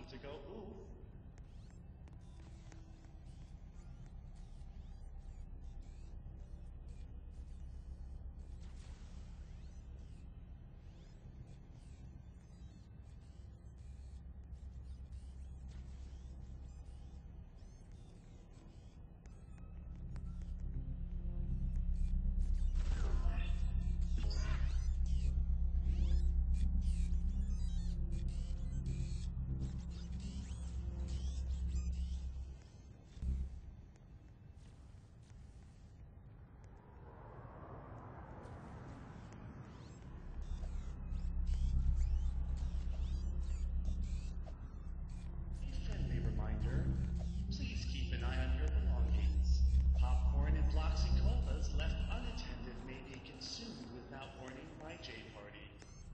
need to go oof. Please keep an eye on your belongings. Popcorn and Bloxy Colas left unattended may be consumed without warning by J-Party.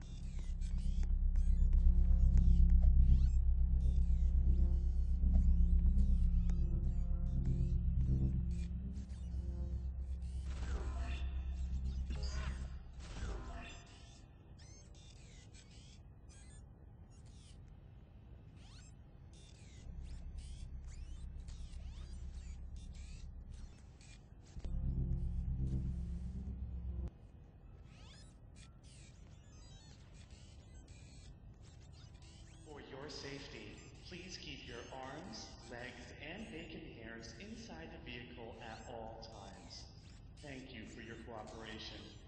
For your safety, please keep your arms, legs, and bacon hairs inside the vehicle at all times. Thank you for your cooperation.